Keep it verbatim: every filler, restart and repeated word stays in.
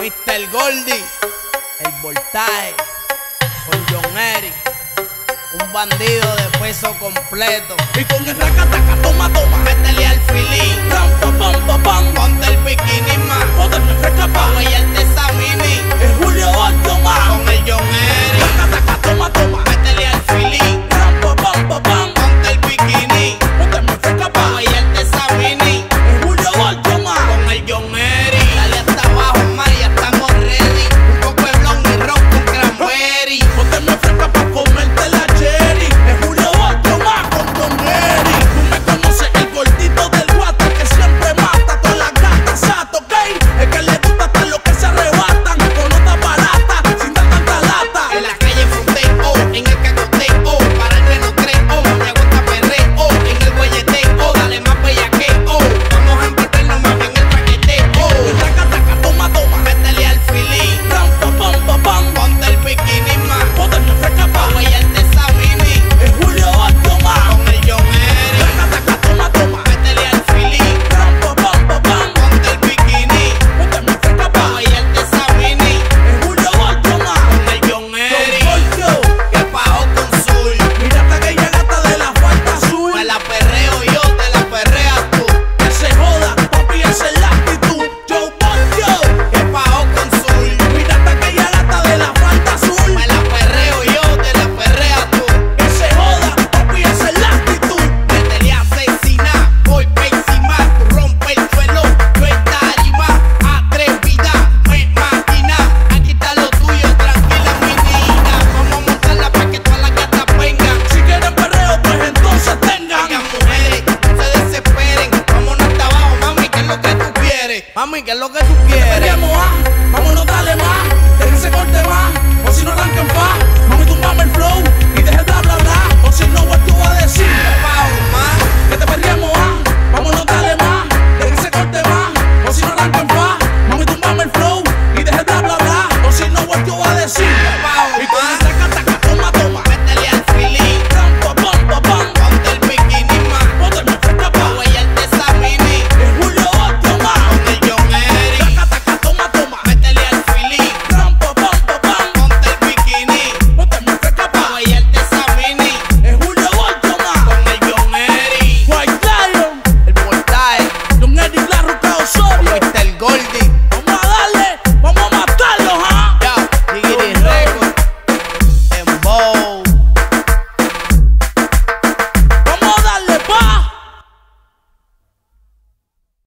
mister Goldie, el voltaje, con John Eric, un bandido de peso completo. Y con el racataca, toma, toma, métele al filín, ram, pam, pam, pam, pam. ponte el bikini más, Poderme fresca pa' pa' guayarte esa mini, el Julio ocho más. con el John Eric. Racataca, toma, toma, Métele al filín, ram, pam, pam, pam, pam. ponte el bikini, Poderme fresca pa' pa' guayarte esa mini, el Julio ocho más. con el John Eric. Dale hasta abajo, ma, ya estamos ready. Un poco de blond y ron con cranberry. Poderme fresca pa' comerte la cherry. El Julio ocho más con Don Eric. Tú me conoces, el gordito del guata que siempre mata todas las gatas, sato, ¿ok? Es que le gusta hasta lo que se arrebatan. Con nota barata, sin dar tanta lata. En la calle fronteo, en el cacoteo, para el renocreo, me aguanta perreo, en el guayeteo, dale más bellaqueo. Vamos a envolvernos más bien el traqueteo. Racataca, toma, toma, Métele al filín, ram, pam, pam, pam, pam. ponte el bikini más, Poderme fresca pa' pa' guayarte esa mini, el Julio ocho más. con el John Eric. Racataca, toma, toma, Métele al filín, ram, pam, pam, pam, pam. ponte el bikini, Poderme fresca pa' pa' guayarte esa mini, el Julio ocho más. con el John Eric. Ocho. Que pago con Zul, Mira hasta aquella gata de la falta azul. me la perreo yo, te la perreas tú. Que se joda, papi, esa es la actitud. Yo, yo. Que pago con Zul, Mira hasta aquella gata de la falta azul. me la perreo yo, te la perreas tú. Que se joda, papi, esa es la actitud. Métele a asesina, voy pa' encima, tú rompe el suelo, yo en tarima, atrevida, me máquina, aquí está lo tuyo, tranquila mi niña, vamos a montarla pa' que todas las gatas vengan. Si quieren perreo, pues entonces tengan. Oigan mujeres, no se desesperen, vámonos hasta abajo, mami, ¿qué es lo que tú quieres? Mami, ¿qué es lo que tú quieres? Perreamos más, vámonos, dale más. Déjense corte más, o si no arranquen pa. Mami, tú mame el flow y deja el bla bla bla. O si no, what tú vas a decir.